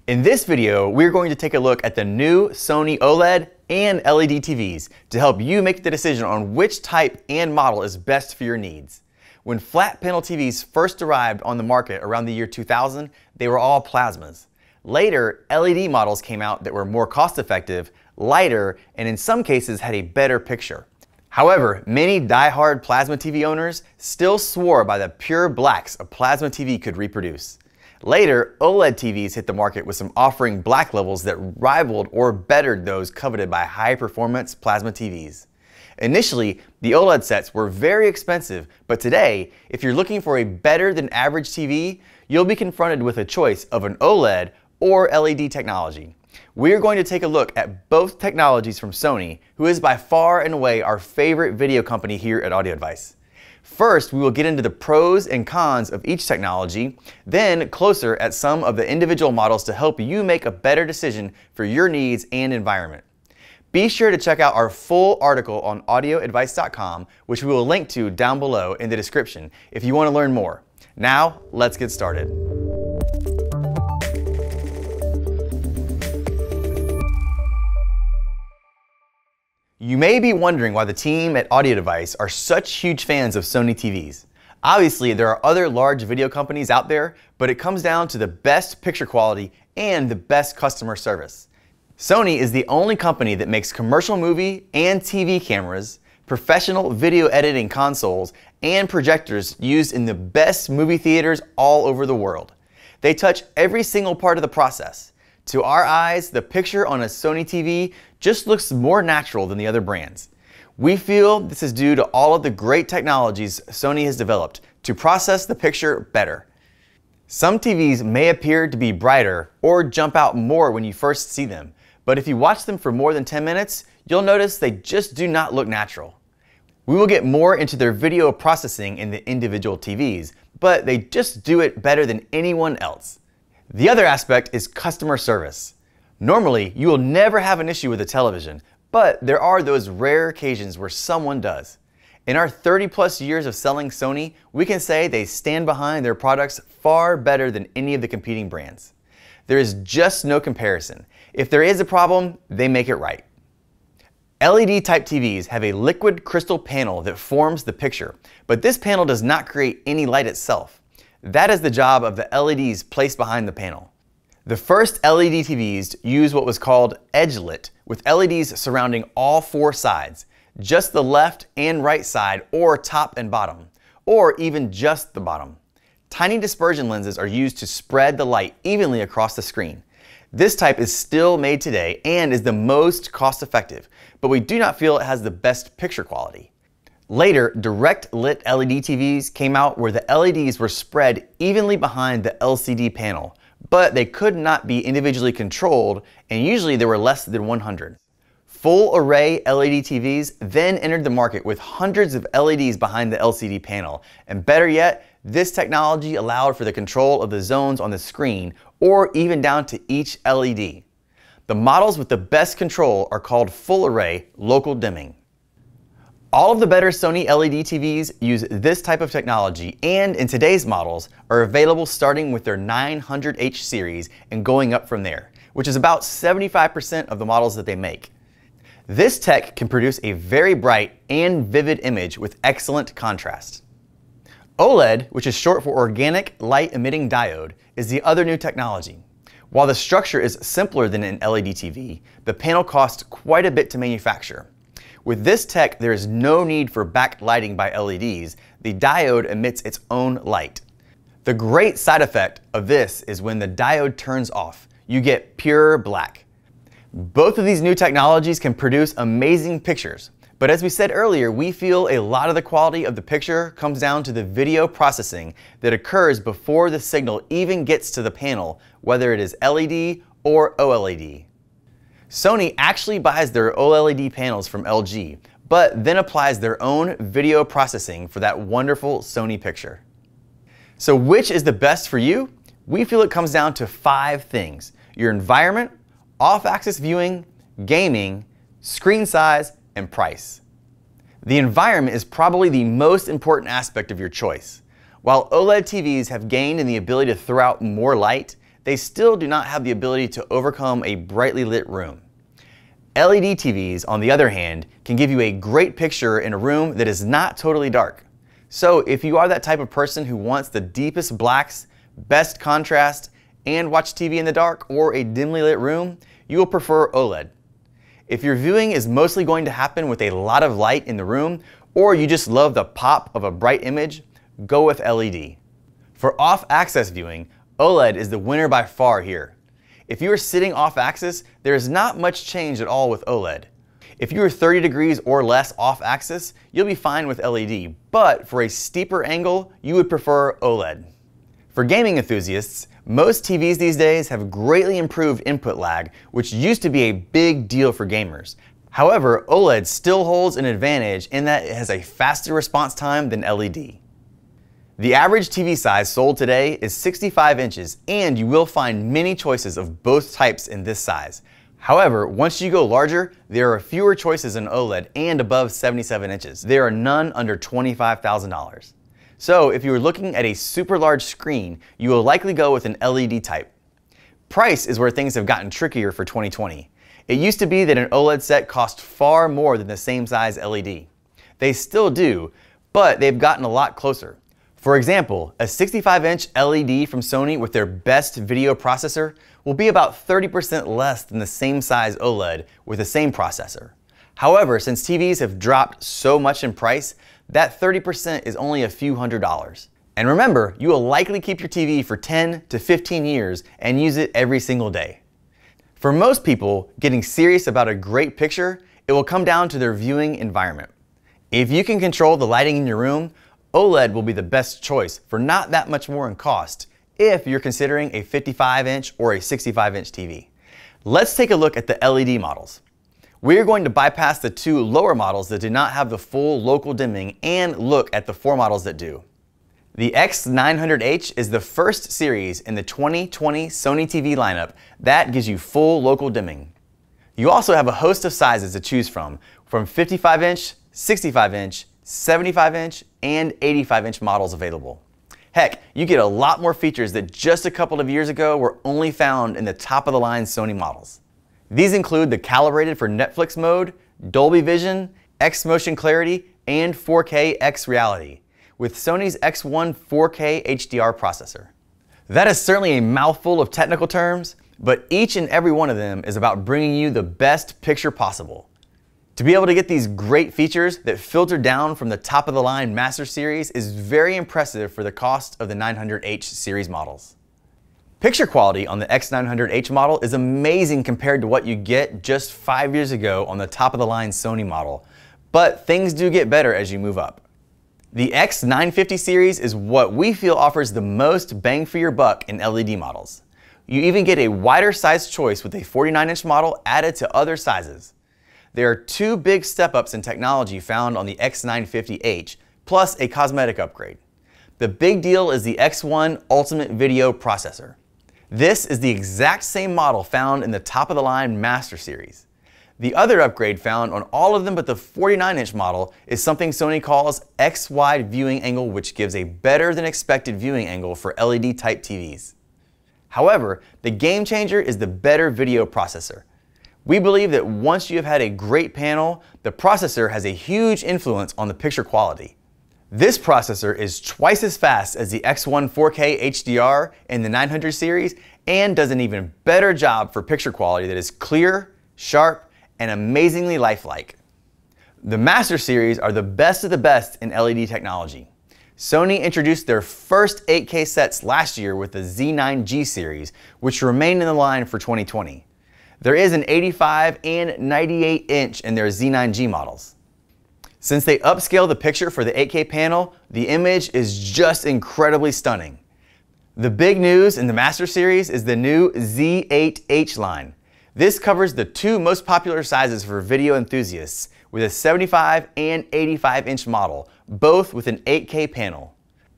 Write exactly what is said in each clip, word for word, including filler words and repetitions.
In this video, we're going to take a look at the new Sony OLED and L E D T Vs to help you make the decision on which type and model is best for your needs. When flat panel T Vs first arrived on the market around the year two thousand, they were all plasmas. Later, L E D models came out that were more cost-effective, lighter, and in some cases had a better picture. However, many die-hard plasma T V owners still swore by the pure blacks a plasma T V could reproduce. Later, OLED T Vs hit the market with some offering black levels that rivaled or bettered those coveted by high-performance plasma T Vs. Initially, the OLED sets were very expensive, but today, if you're looking for a better than average T V, you'll be confronted with a choice of an OLED or L E D technology. We're going to take a look at both technologies from Sony, who is by far and away our favorite video company here at Audio Advice. First, we will get into the pros and cons of each technology, then closer at some of the individual models to help you make a better decision for your needs and environment. Be sure to check out our full article on audio advice dot com, which we will link to down below in the description if you want to learn more. Now, let's get started. You may be wondering why the team at Audio Device are such huge fans of Sony T Vs. Obviously, there are other large video companies out there, but it comes down to the best picture quality and the best customer service. Sony is the only company that makes commercial movie and T V cameras, professional video editing consoles, and projectors used in the best movie theaters all over the world. They touch every single part of the process. To our eyes, the picture on a Sony T V just looks more natural than the other brands. We feel this is due to all of the great technologies Sony has developed to process the picture better. Some T Vs may appear to be brighter or jump out more when you first see them, but if you watch them for more than ten minutes, you'll notice they just do not look natural. We will get more into their video processing in the individual T Vs, but they just do it better than anyone else. The other aspect is customer service. Normally, you will never have an issue with a television, but there are those rare occasions where someone does. In our thirty plus years of selling Sony, we can say they stand behind their products far better than any of the competing brands. There is just no comparison. If there is a problem, they make it right. L E D type T Vs have a liquid crystal panel that forms the picture, but this panel does not create any light itself. That is the job of the L E Ds placed behind the panel. The first L E D T Vs used what was called edge-lit, with L E Ds surrounding all four sides, just the left and right side or top and bottom, or even just the bottom. Tiny dispersion lenses are used to spread the light evenly across the screen. This type is still made today and is the most cost-effective, but we do not feel it has the best picture quality. Later, direct lit L E D T Vs came out where the L E Ds were spread evenly behind the L C D panel, but they could not be individually controlled, and usually there were less than one hundred. Full array L E D T Vs then entered the market with hundreds of L E Ds behind the L C D panel, and better yet, this technology allowed for the control of the zones on the screen, or even down to each L E D. The models with the best control are called full array local dimming. All of the better Sony L E D T Vs use this type of technology, and in today's models are available starting with their nine hundred H series and going up from there, which is about seventy-five percent of the models that they make. This tech can produce a very bright and vivid image with excellent contrast. OLED, which is short for Organic Light Emitting Diode, is the other new technology. While the structure is simpler than an L E D T V, the panel costs quite a bit to manufacture. With this tech, there is no need for backlighting by L E Ds. The diode emits its own light. The great side effect of this is when the diode turns off, you get pure black. Both of these new technologies can produce amazing pictures, but as we said earlier, we feel a lot of the quality of the picture comes down to the video processing that occurs before the signal even gets to the panel, whether it is L E D or O L E D. Sony actually buys their O L E D panels from L G, but then applies their own video processing for that wonderful Sony picture. So which is the best for you? We feel it comes down to five things: your environment, off-axis viewing, gaming, screen size, and price. The environment is probably the most important aspect of your choice. While OLED T Vs have gained in the ability to throw out more light, they still do not have the ability to overcome a brightly lit room. L E D T Vs, on the other hand, can give you a great picture in a room that is not totally dark. So if you are that type of person who wants the deepest blacks, best contrast, and watch T V in the dark or a dimly lit room, you will prefer OLED. If your viewing is mostly going to happen with a lot of light in the room, or you just love the pop of a bright image, go with L E D. For off-axis viewing, OLED is the winner by far here. If you are sitting off-axis, there is not much change at all with OLED. If you are thirty degrees or less off-axis, you'll be fine with L E D, but for a steeper angle, you would prefer OLED. For gaming enthusiasts, most T Vs these days have greatly improved input lag, which used to be a big deal for gamers. However, OLED still holds an advantage in that it has a faster response time than L E D. The average T V size sold today is sixty-five inches, and you will find many choices of both types in this size. However, once you go larger, there are fewer choices in OLED and above seventy-seven inches. There are none under twenty-five thousand dollars. So if you are looking at a super large screen, you will likely go with an L E D type. Price is where things have gotten trickier for twenty twenty. It used to be that an OLED set cost far more than the same size L E D. They still do, but they've gotten a lot closer. For example, a sixty-five inch L E D from Sony with their best video processor will be about thirty percent less than the same size OLED with the same processor. However, since T Vs have dropped so much in price, that thirty percent is only a few hundred dollars. And remember, you will likely keep your T V for ten to fifteen years and use it every single day. For most people, getting serious about a great picture, it will come down to their viewing environment. If you can control the lighting in your room, OLED will be the best choice for not that much more in cost if you're considering a fifty-five inch or a sixty-five inch T V. Let's take a look at the L E D models. We're going to bypass the two lower models that do not have the full local dimming and look at the four models that do. The X nine hundred H is the first series in the twenty twenty Sony T V lineup that gives you full local dimming. You also have a host of sizes to choose from, from fifty-five inch, sixty-five inch, seventy-five inch, and eighty-five inch models available. Heck, you get a lot more features that just a couple of years ago were only found in the top-of-the-line Sony models. These include the calibrated for Netflix mode, Dolby Vision, X Motion Clarity, and four K X Reality, with Sony's X one four K H D R processor. That is certainly a mouthful of technical terms, but each and every one of them is about bringing you the best picture possible. To be able to get these great features that filter down from the top-of-the-line Master Series is very impressive for the cost of the nine hundred H series models. Picture quality on the X nine hundred H model is amazing compared to what you get just five years ago on the top-of-the-line Sony model, but things do get better as you move up. The X nine fifty series is what we feel offers the most bang for your buck in L E D models. You even get a wider size choice with a forty-nine inch model added to other sizes. There are two big step-ups in technology found on the X nine fifty H, plus a cosmetic upgrade. The big deal is the X one Ultimate Video Processor. This is the exact same model found in the top-of-the-line Master Series. The other upgrade found on all of them but the forty-nine inch model is something Sony calls X-Wide Viewing Angle, which gives a better than expected viewing angle for L E D type T Vs. However, the game changer is the better video processor. We believe that once you have had a great panel, the processor has a huge influence on the picture quality. This processor is twice as fast as the X one four K H D R in the nine hundred series and does an even better job for picture quality that is clear, sharp, and amazingly lifelike. The Master Series are the best of the best in L E D technology. Sony introduced their first eight K sets last year with the Z nine G series, which remain in the line for twenty twenty. There is an eighty-five and ninety-eight inch in their Z nine G models. Since they upscale the picture for the eight K panel, the image is just incredibly stunning. The big news in the Master Series is the new Z eight H line. This covers the two most popular sizes for video enthusiasts, with a seventy-five and eighty-five inch model, both with an eight K panel.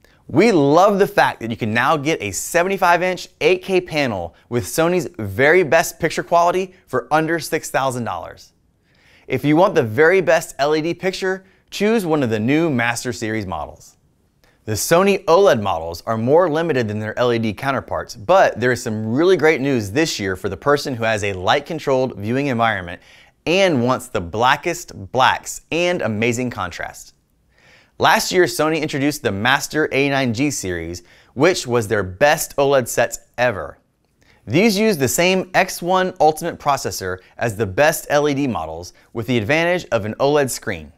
We love the fact that you can now get a seventy-five inch eight K panel with Sony's very best picture quality for under six thousand dollars. If you want the very best L E D picture, choose one of the new Master Series models. The Sony OLED models are more limited than their L E D counterparts, but there is some really great news this year for the person who has a light-controlled viewing environment and wants the blackest blacks and amazing contrast. Last year, Sony introduced the Master A nine G series, which was their best OLED sets ever. These use the same X one Ultimate processor as the best L E D models, with the advantage of an OLED screen.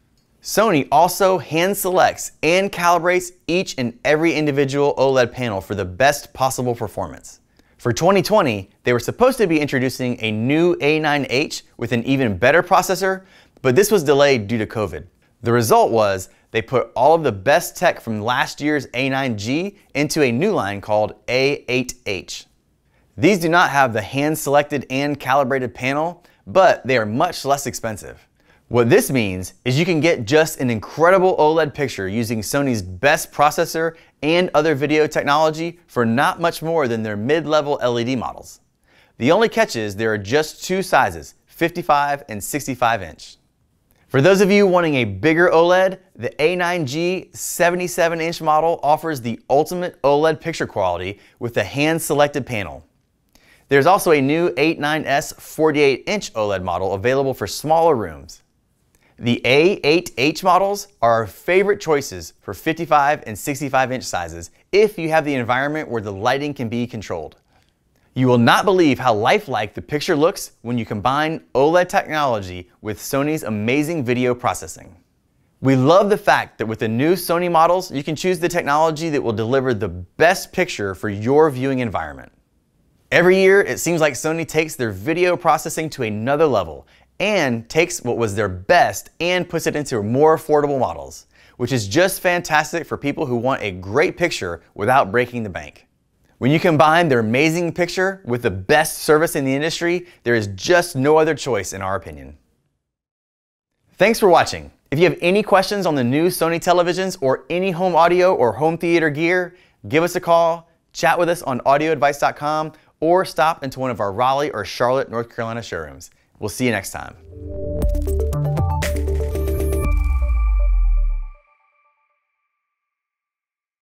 Sony also hand selects and calibrates each and every individual OLED panel for the best possible performance. For twenty twenty, they were supposed to be introducing a new A nine H with an even better processor, but this was delayed due to COVID. The result was they put all of the best tech from last year's A nine G into a new line called A eight H. These do not have the hand-selected and calibrated panel, but they are much less expensive. What this means is you can get just an incredible OLED picture using Sony's best processor and other video technology for not much more than their mid-level L E D models. The only catch is there are just two sizes, fifty-five and sixty-five inch. For those of you wanting a bigger OLED, the A nine G seventy-seven inch model offers the ultimate OLED picture quality with a hand-selected panel. There's also a new eighty-nine S forty-eight inch OLED model available for smaller rooms. The A eight H models are our favorite choices for fifty-five and sixty-five inch sizes if you have the environment where the lighting can be controlled. You will not believe how lifelike the picture looks when you combine OLED technology with Sony's amazing video processing. We love the fact that with the new Sony models, you can choose the technology that will deliver the best picture for your viewing environment. Every year, it seems like Sony takes their video processing to another level and takes what was their best and puts it into more affordable models, which is just fantastic for people who want a great picture without breaking the bank. When you combine their amazing picture with the best service in the industry, there is just no other choice in our opinion. Thanks for watching. If you have any questions on the new Sony televisions or any home audio or home theater gear, give us a call, chat with us on audio advice dot com, or stop into one of our Raleigh or Charlotte, North Carolina showrooms. We'll see you next time.